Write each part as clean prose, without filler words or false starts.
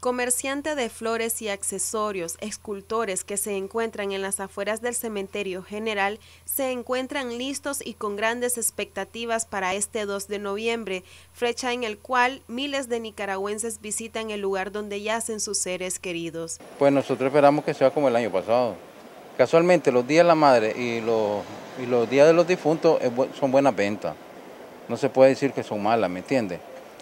Comerciantes de flores y accesorios, escultores que se encuentran en las afueras del Cementerio General, se encuentran listos y con grandes expectativas para este 2 de noviembre, fecha en el cual miles de nicaragüenses visitan el lugar donde yacen sus seres queridos. Pues nosotros esperamos que sea como el año pasado. Casualmente los días de la madre y los días de los difuntos son buenas ventas. No se puede decir que son malas, ¿me entiendes?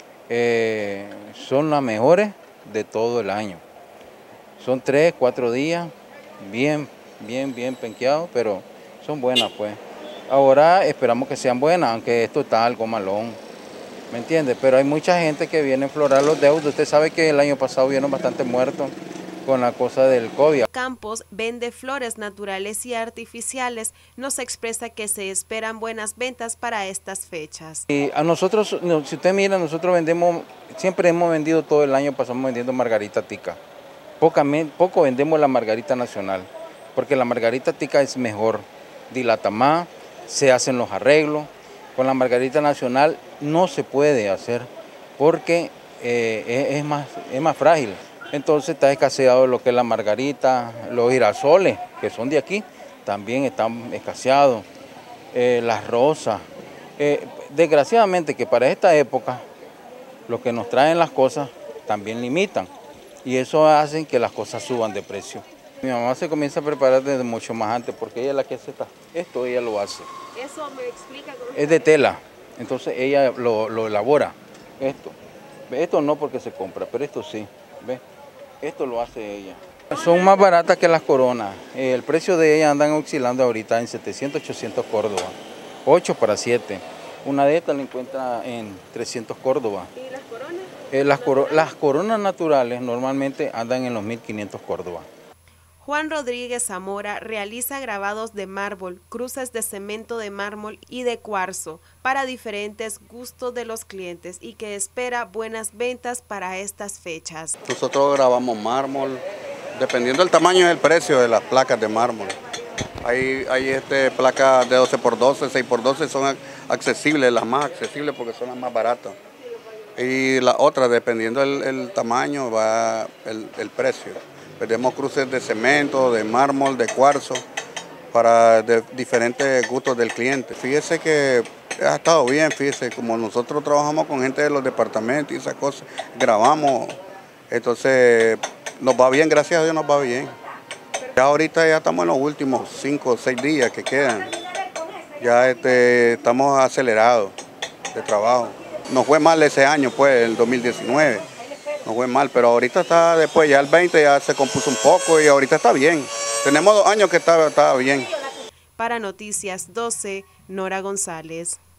Son las mejores de todo el año. Son 3, 4 días, bien penqueados, pero son buenas pues. Ahora esperamos que sean buenas, aunque esto está algo malón, ¿me entiende? Pero hay mucha gente que viene a enflorar los deudos. Usted sabe que el año pasado vieron bastante muertos con la cosa del COVID. Campos vende flores naturales y artificiales. Nos expresa que se esperan buenas ventas para estas fechas. Y a nosotros, si usted mira, nosotros vendemos, siempre hemos vendido todo el año, pasamos vendiendo margarita tica. Poco vendemos la margarita nacional, porque la margarita tica es mejor, dilata más, se hacen los arreglos. Con la margarita nacional no se puede hacer, porque es más frágil. Entonces está escaseado lo que es la margarita, los girasoles, que son de aquí, también están escaseados, las rosas. Desgraciadamente que para esta época, lo que nos traen las cosas también limitan, y eso hace que las cosas suban de precio. Mi mamá se comienza a preparar desde mucho más antes, porque ella es la que hace esto, ella lo hace. ¿Eso me explica? Es de tela, entonces ella lo elabora, esto. Esto no porque se compra, pero esto sí, ¿ves? Esto lo hace ella. Son más baratas que las coronas. El precio de ellas andan oscilando ahorita en 700, 800 Córdoba. 8 para 7. Una de estas la encuentra en 300 Córdoba. ¿Y las coronas? Las coronas naturales normalmente andan en los 1500 Córdoba. Juan Rodríguez Zamora realiza grabados de mármol, cruces de cemento de mármol y de cuarzo para diferentes gustos de los clientes y que espera buenas ventas para estas fechas. Nosotros grabamos mármol, dependiendo del tamaño y el precio de las placas de mármol. Hay placas de 12x12, 6x12, son accesibles, las más accesibles porque son las más baratas. Y las otras, dependiendo del tamaño, va el precio. Tenemos cruces de cemento, de mármol, de cuarzo, para diferentes gustos del cliente. Fíjese que ha estado bien, fíjese, como nosotros trabajamos con gente de los departamentos y esas cosas, grabamos, entonces nos va bien, gracias a Dios nos va bien. Ya ahorita ya estamos en los últimos 5 o 6 días que quedan, ya estamos acelerados de trabajo. Nos fue mal ese año, pues, el 2019. No fue mal, pero ahorita está, después ya el 20 ya se compuso un poco y ahorita está bien. Tenemos 2 años que está bien. Para Noticias 12, Nora González.